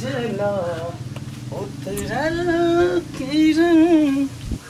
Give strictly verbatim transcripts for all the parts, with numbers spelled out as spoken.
चला उतरल किरण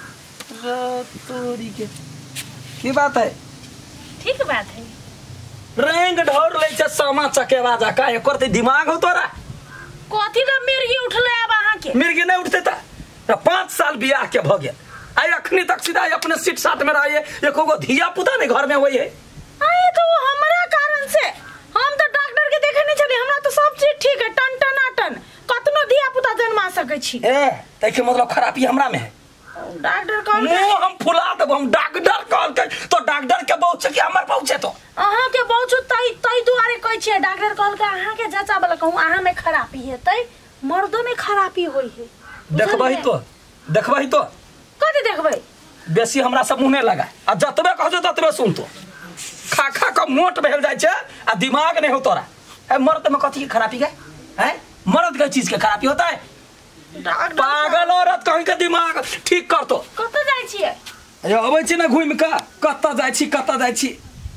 तोरी के की बात है? ठीक बात है। रंग ढोर ले छ सामा चकेवा जा का एकर ते दिमाग हो तोरा कथी त मिर्गी उठले अब अहाँ के मिर्गी नहीं उठते था तो पाँच साल बियाह के भ गया आई अखनी तक सीधा अपने सीट साथ में रहिए एको गो धिया पुता नहीं घर में होई है। आए तो हमरा कारण से हम तो डॉक्टर के देखे नहीं चली हमरा तो सब चीज ठीक है टन टन टन कतनो धिया पुता जन्मा सके छी। ए तैके मतलब खराबी हमरा में है। डॉक्टर कौन मुंह हम फुला देब हम डॉक्टर कहल के तो डॉक्टर के बहुत से कि हमर पहुंचे तो अहाँ के बहुत तई तई दुआरे कहै छी डॉक्टर कहल के अहाँ के जांचा वाला कहूं अहाँ में खराबी है तई मर्दों में खराबी होई है। देखबही तो देखबही तो कथि देखबै बेसी हमरा सब मुंह नहीं लगा आ जतबे कहजो ततबे सुन तो खा खा के मोट भेल जाय छे आ दिमाग नहीं हो तोरा है मर्द में कथि की खराबी है हैं मर्द के चीज के खराबी होता है पागल औरत कहीं के दिमाग ठीक कर तो कत जाय छियै अरे अबै छी ना घुम के कत जाय छी कत जाय छी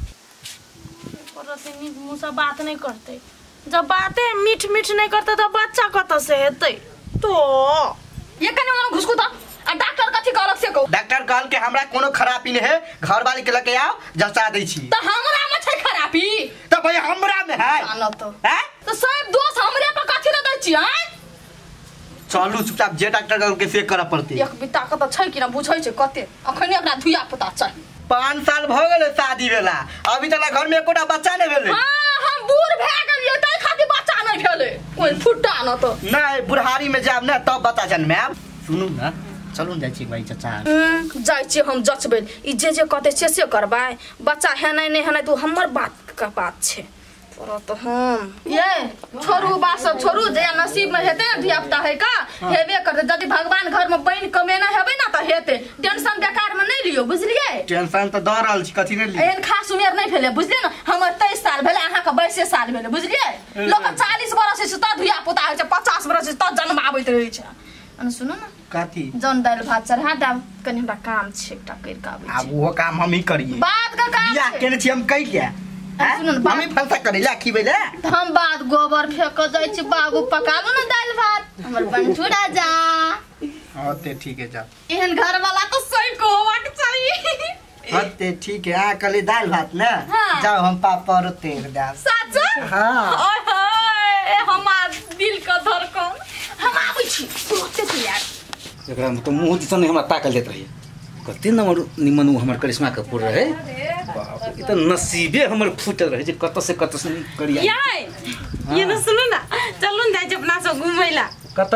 परसनी मुंह से बात नहीं करते जब बातें मीठ मीठ नहीं करते तो बच्चा कत से हेतै तो ये कने मन घुसकू त आ डॉक्टर कथि कहलक से कहू डॉक्टर कहल के हमरा कोनो खराबी नहीं है घर वाली के लके आओ जचा दै छी त हमरा में छै खराबी त भाई हमरा में है जानो तो हैं तो सब दोस्त हमरे पर कथि न दै छी हैं चलू चुपचाप जे डॉक्टर कहल के से करे पड़ते एक बिता क त छै कि न बुझै छै कते अखनी अपना धुइया पता छै पाँच साल भ गेले शादी भेला अभी तक घर में एकोटा बच्चा नहीं भेले। हां हम बूढ़ भए गेलियै तै खातिर बच्चा नहीं भेले ओइ फुट्टा न तो नहीं बुढ़ारी में जाब न तब बच्चा जन्माब। सुनू न चलू न जाय छी भाई चाचा जाय छी हम जचबे ई जे जे कहते से से करबाय बच्चा है नहीं नहीं है नहीं तू हमर बात का बात छै पर तो हम ये छोरू बात सब छोरू जे नसीब में हेते धिया पुता है का हेबे करते यदि भगवान घर में बन कमेना हेबे ना त हेते टेंशन बेकार में नहीं लियो बुझलिए टेंशन त द रहल छी कथि नहीं एहन खास उमेर नहीं भेले बुझलिए न हमर तेईस साल भेले अहाँ का बाईस साल भेले बुझलिए लोग चालीस बरस से त धिया पुता है पचास बरस से त जन्म आबैत रहै छै अन सुनो न कथि जन दाल भात चढ़ा दाम कनी हमरा काम छै एकटा कर के आबै छै अब वो काम हम ही करिए बात का काम बियाह छै केने छी हम कहि के सुनो न हम ही फलसा करे ला खीबे ले हम बात गोबर फेंक जाय छी बाबू पकालो न दाल भात हमर बंठुरा जा होते ठीक है जा एहन घर वाला तो सही को होवाक चाहिए होते ठीक है आ कली दाल भात ना हाँ। जाओ हम पापड़ तेल दाल सच हां ओए होए हमार दिल का धड़कन हम आबै छी तुरंत तैयार एकरा में तो मुंह दिसन हमरा ताकल देत रही कते नंबर निमन हमर करिश्मा कपूर रहे बाप रे त नसीबे हमर फूटल रहे जे कत से कत से करिया याय ये न सुनु ना चलू न जाय अपना सब घुमैला कत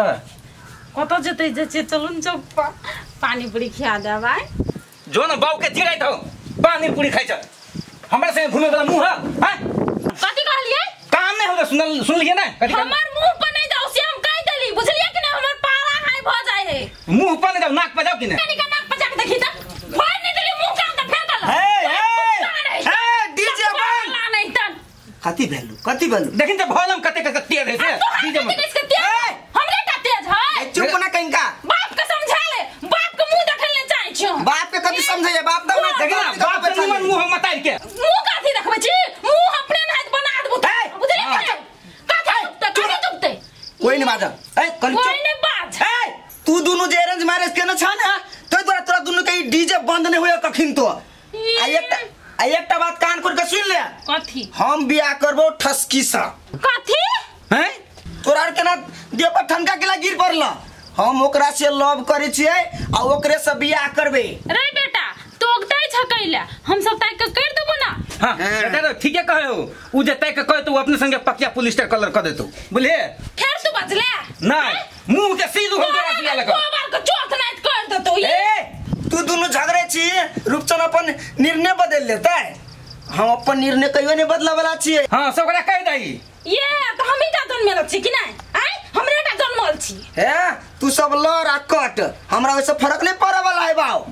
कत जते जे चलू न चौक पर पानी पूरी खिया दे भाई जो न बाऊ के जिराई दो पानी पूरी खाइ छ हमरा से घुमे वाला मुंह है हैं कथि कहलिए काम नहीं होगा सुन सुन लिए ना कथि हमर मुंह पर नहीं जाओ से हम कह देली बुझलिए कि नहीं हमर पारा हाई भ जाय है मुंह पर नहीं जाओ नाक पर जाओ कि नहीं कनी का नाक पर जाके देखी त भाई नहीं देली मुंह काम त फेर दल हे हे हे डीजे बंद ला नहीं तन कथि भेलु कथि भेलु देखिन त भोलम कते कते तेज है से डीजे में किसके तेज हमरे का तेज है चुप ना कहीं का बाप का समझा ले बाप का मुंह देखल ले चाहे छियो बाप के कथि समझे बाप दा ना देखिन ना बाप से निमन मुंह मतार के मुंह काथी देखबै छी मुंह अपने नाथ बना देबो बुझलिए काथी काथी चुपते कोई नहीं बाजा ए कल कोई नहीं बात ए तू दोनों जे अरेंज मैरिज केना छ ना तो तोरा तोरा दोनों के डीजे बंद नहीं होय कखिन तो आ एकटा आ एकटा बात कान खोल के सुन ले कथी हम बियाह करबो ठसकी सा कथी हैं तोरा के ना देह पर ठनका केला गिर पड़ला हम ओकरा से लव करे छियै आ ओकरे से बियाह करबे रे बेटा तोगतै छकैला हम सब ताइ के कर देबो ना हां बेटा ठीक है कहे हो उ जे तय के कहे तो अपने संगे पकिया पॉलिस्टर कलर कर देतो बुझले खैर तू बचले नहीं मुंह के सीधू हो गया दिया लगा गोबर के चोट नाथ कर देतो ए तू दोनों झगड़े छी रूपचन अपन निर्णय बदल लेता है हम अपन निर्णय कहियो नहीं बदला वाला छियै हां सबरा कह दई ये तो हम ही ता जन्मल छी कि नहीं आई हमरे ता जन्मल छी हे तू सब लड़ आ कट हमरा वैसे फर्क नहीं पड़े वाला है बाऊ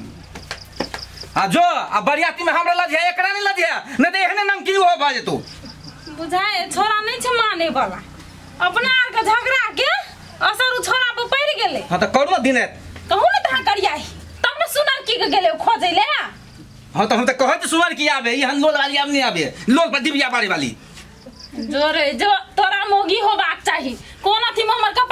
आ जो आ बरियाती में हमरा लजिया एकरा नहीं लजिया नहीं तो एहने नाम की हो बाजे तू बुझाए छोरा नहीं छ माने वाला अपना आर के झगड़ा के असर उ छोरा पे पड़ गेले हां तो करू दिन कहू न ता करियाई तब न सुनर की के गेले खोजैले हां तो हम तो कहत सुनर की आवे ई हम लोल वाली अब नहीं आवे लोल पर दिबिया बारी वाली जोरे जो तोरा मोगी होबाक चाहिए कोन अथी में हमर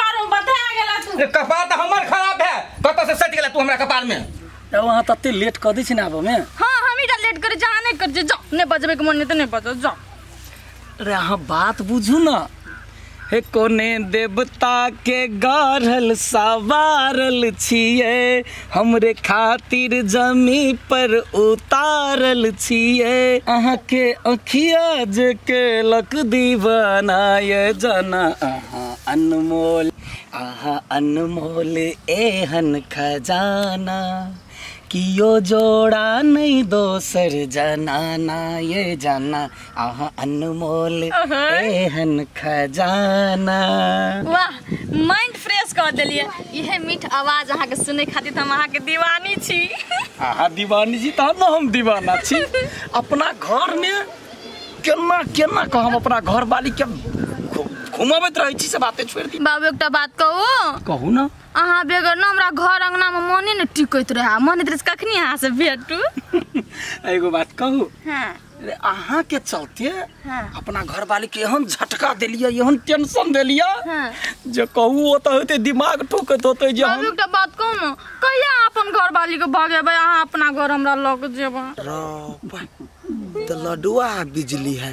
कपार में तो वहाँ तत्ते लेट कर दी ना आबो में। हाँ हम इटा लेट करे जहाँ नहीं कर जाओ नहीं बजबे के मन नहीं तो नहीं बजो जाओ। अरे अहाँ बात बुझू ना, हे कोने देवता के गढ़ल सवारल छिए, हमरे खातिर जमी पर उतारल छिए, अहाँ के अखिया जे के लक दीवाना ये जना अहाँ अनमोल, अहाँ अनमोल एहन खजाना, कियो जोड़ा नहीं दोसर जनाना ये जाना, आहा अनमोल एहन खजाना। वाह माइंड फ्रेश कर दिलिए। यह मीठ आवाज अहाँ के सुने खातिर हम अहाँ के दीवानी छी। आहा दीवानी जी तब ना हम दीवाना छी। अपना घर में केना केना कह हम अपना घर वाली के घुमाबैत रहै छी से बातें छोड़ दी। बाबू एकटा बात कहू कहू ना। अहाँ बेगर ना हमरा घर अंगना में मने न टिकैत रहे, मन इधर कखनी अहाँ से भेटू। एगो बात कहू, हाँ अरे अहाँ के चलते हाँ। अपना घर वाली के एहन झटका देलिए, एहन टेंशन देलिए हाँ। जे कहू ओ तो होते दिमाग ठोकत होते जे बाबू हम एकटा बात कहू न, कहिया अपन घर वाली के भागेबै अहाँ अपना घर हमरा लग जेबै। तो लडुआ बिजली है,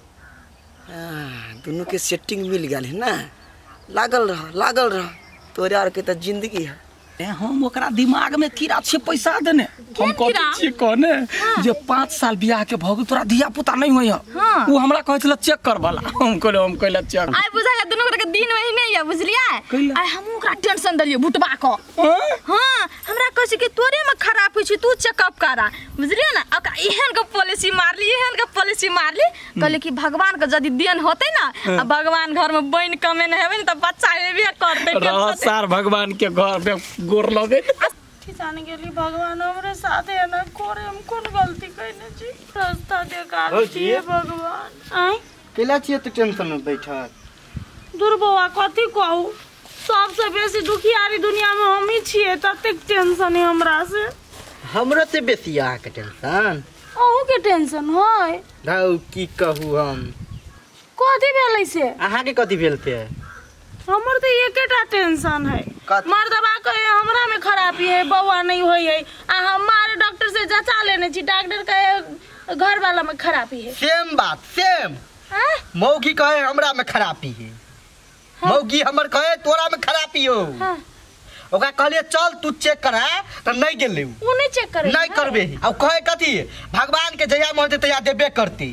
दोनों के सेटिंग मिल गया है ना, लागल रह लागल रह, तोरे और के तो जिंदगी है। ए, हम ओकरा दिमाग में कीड़ा छे पैसा देने, हम कीड़ा? कहै छी कहने जे पाँच साल बियाह के भगु तोरा धिया पुता नहीं होय। हाँ। वो हमरा कहै छला चेक कर वाला, हम कहले हम कहले चेक। आइ बुझा के दुनू के दिन महीने या बुझलियै, कैला? आइ हम ओकरा टेंशन देलियै भुटबा क। हाँ? हाँ हमरा कहै छै कि तोरे में खराब होइ छै तू चेकअप करा, बुझलियै ना। ओकरा एहन के पॉलिसी मारली एहन के पॉलिसी मारली, कहले कि भगवान के यदि देन होतै ना आ भगवान घर में बन कमेने हेबै न त बच्चा हेबे करतै। रह सार भगवान के घर में गोर लगे। जाने के लिए भगवान हमरे साथे है ना, कोरे हम कौन गलती कइने छी, रास्ता देखा दिए भगवान। आइ केला छिए तो टेंशन में बैठल। दूर बौआ कथी कहू, सबसे बेसी दुखियारी दुनिया में हम ही छिए, ततेक टेंशन है हमरा से। हमरो से बेसी आ के टेंशन। अहू के टेंशन होय? दाऊ की कहू हम, कथी भेलै से? अहाँ के कथी भेलते? हमर तो एकेटा टेंशन है, कथी? मर्दबा कहे हमरा में खराबी है, बौआ नहीं होई है, आ हमारे डॉक्टर से जचा लेने छी, डॉक्टर कहे घर वाला में खराबी है। सेम बात सेम। हाँ? मौगी कहे हमरा में खराबी है, हाँ। मौगी हमर कहे तोरा में खराबी हो। हाँ। ओकरा कहलिए चल तू चेक करा त नहीं गेले, उ नहीं चेक करे नहीं करबे। अब कहे कथी भगवान के जया मन तैया देबे करती,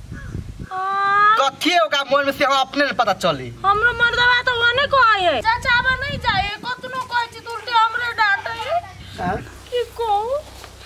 कथी ओकरा मन में से हम अपने ने पता चली। हमरो मर्दबा तो ओने कहे है चाचाबा नहीं जाए, कतनो कहे छी उल्टे हमरे डांटे की कहू।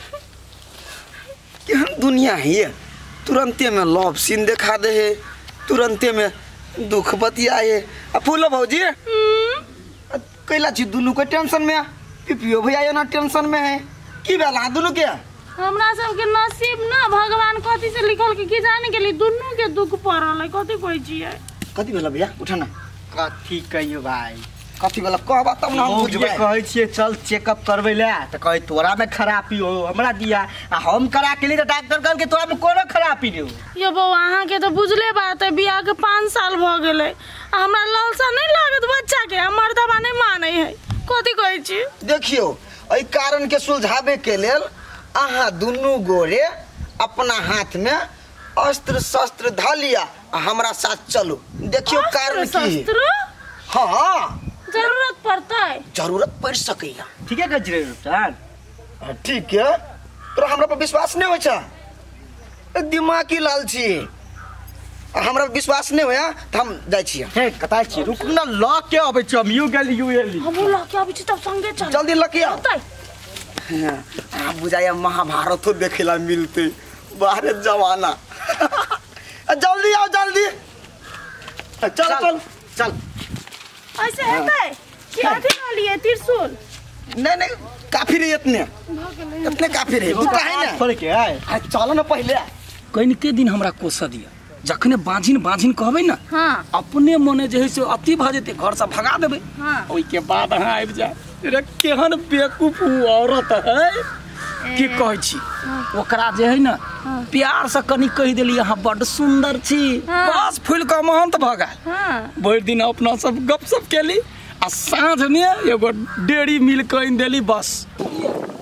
केहन दुनिया है ये, तुरंते में लव सीन दिखा दे है, तुरंते में दुख बतियाए। आ फूलो भौजी कैला छी दुनू के टेंशन में, पिपियो भैया ना टेंशन में है, की भेला दुनू के? हमरा सब के नसीब ना भगवान कथी से लिखल के की जाने के लिए दुनू के दुख पड़ल है, कथी कहै छियै। कथी भेला भैया उठा ना। कथी कहियो भाई, कथी भेला कहबा तब ना हम बुझबै। कहै छियै चल चेकअप करबै ले त कहै तोरा में खराबी हो, हमरा दिया आ हम करा के लिए त डॉक्टर कहल के तोरा में कोनो खराबी नहीं हो। ये बौ अहाँ के तो बुझले बात है, बियाह के पाँच साल भ गेलै, हमरा लालसा नहीं लागत बच्चा के, हमर दबा नहीं मानै है, कथी कहै छी। देखियो एहि कारण के सुलझावे के लेल अहाँ दुनू गोरे अपना हाथ में अस्त्र शस्त्र ध लिया, हमरा साथ चलू, देखियो कारण की है। शस्त्र हाँ जरूरत पड़ता है, जरूरत पड़ सकैया। ठीक है गजरे रुपचान ठीक है, तोरा हमरा पर विश्वास नहीं होइ छ, दिमागी लाल छी, हमरा पर विश्वास नहीं होया त हम जाइ छी। हे कता छी रुक ना, ल के अबै छ हम यू गेली यू एली हम ला के अबै छी तब संगे चल, जल्दी लकिया। होतै आ बुझाया महाभारत हो देखेला मिलते बाहर जमाना। जल्दी आओ जल्दी, चल चल चल। ऐसे हेतै कि अथी न लिए त्रिशूल? नहीं नहीं काफी रही इतने, इतने काफी रही, तू काहे ना छोड़ के आए आ चलो ना पहले। कहीं के दिन हमरा कोसा दिया, जखने बाजिन बाजिन कहबै ना हाँ अपने मने जे है से अति भ जेते, घर से भगा देबै, हाँ ओइ के बाद अहाँ आबि जाए। रे केहन बेवकूफ औरत है की कहै छी, ओकरा जे है ना प्यार से कनी कहि देली अहाँ बड़ सुंदर छी, हाँ। बस फूल का महंत भ गेल। हाँ भरि दिन अपना सब गपशप केली आ साँझ में एगो डेढ़ी मिल कइन देली, बस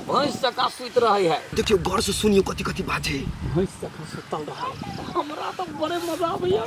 भैंस सका सुत रही है। देखियो गौर से सुनियो कथी कथी बात है। भैंस सका सुतल रहा हमरा तो बड़े मजा आबैया।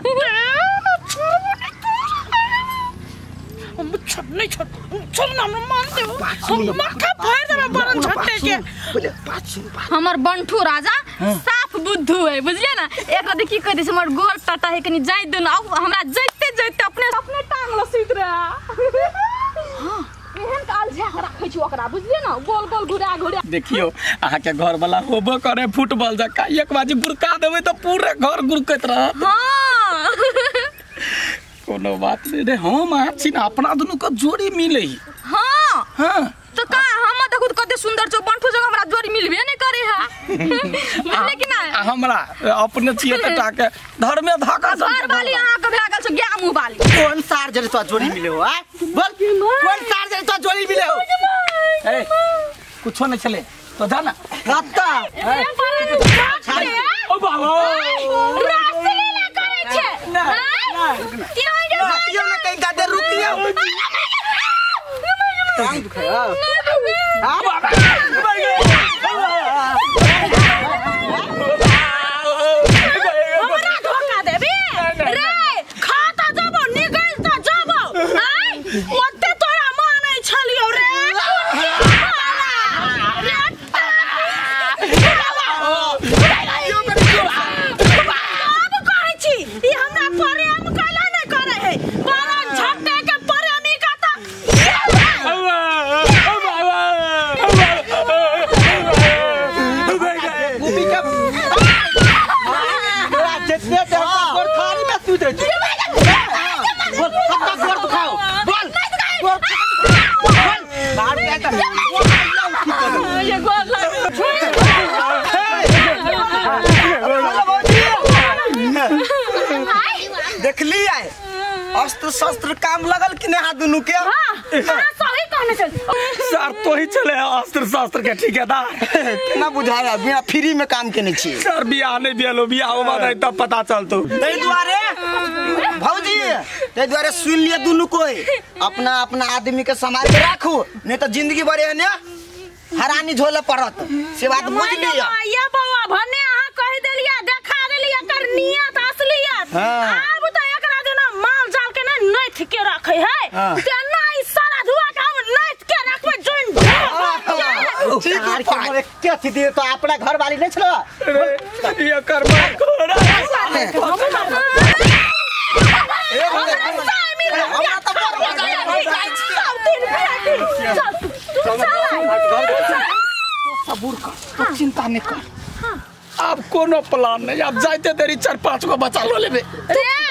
हम छोड़ नहीं छोड़ छोड़ ना हम मान दे हम मक्खा फाड़ देबे बरन छट्टे के। पहले बात सुन बात। हमर बंठू राजा साफ बुद्धू है बुझलिए ना। एक अदे की कह दे हमर गोल टाटा है कनी जाय दे ना हमरा जइते जइते अपने अपने टांग ल सुत रहा। हां एहन काल झा राखै छी ओकरा बुझलिए ना गोल गोल घुरा घुरा। देखियो अहाँ के घर वाला होबो करे फुटबॉल जका एक बाजी गुरका देबै तो पूरे घर गुरकैत रहत। हां कोनो बात नहीं रे हम आछि ना अपना दुनु के जोड़ी मिले। हां हां तो का हम देखू कते सुंदर छौ बंठू जगह हमरा जोड़ी मिलबे नहीं करे है लेकिन ना हमरा अपने छिए टटा के घर में धाका घर वाली अहाँ के भए गेल छ गे मुंह वाली। कौन सार जरे तो जोड़ी मिले हो? आ बोल कौन सार जरे तो जोड़ी मिले हो? ए कुछो नहीं चले तो जाना कत्ता ओ बाबा रासलीला करे छे ना क्यों जो रुकियो ना कहीं गादे रुकियो। टांग दुखाया हां हमरा धोखा देबे रे खाता जब निकल त जब आई ओते तोरा मानै छलियो रे। अब कहै छी ई हमरा प्रेम कैला नै करे है बरन झट्टे के प्रेमी का त गुबी का जितने देर तक गोर थारी में तू दे बोल कत्ता गोर दुखाओ बोल गोर बोल बाहर क्या कर ये गोल देख लिया अस्त्र शस्त्र काम लगल कि नहीं हाथ दुनू के? हां सही कहने चल सर तो ही चले अस्त्र शास्त्र के ठेकेदार ना बुझाया बिना फ्री में काम केने छी। सर बियाह नहीं बियालो बियाह होबा नहीं तब पता चलतो। तै दुआरे भौजी तै दुआरे सुन लिए दुनू कोई अपना अपना आदमी के संभाल के राखू नहीं तो जिंदगी भर ने हरानी झोले पड़त से बात बुझ लिया। या बौआ भने अहाँ कह देलिया देखा देलिया कर नियत असलियत। हाँ। आब त एकरा जना माल जाल के ना नैथ के रखे है ते ना ई सारा धुआ के हम नैथ के रखबे जोइन ठीक है हमरे के थी दे तो अपना घर वाली नहीं छलो ये कर मार घोड़ा ए हमरा तो सबूर कर तो चिंता नहीं कर। अब कोनो प्लान नहीं अब जाते तेरी चार पांच को बचा लो लेबे। रे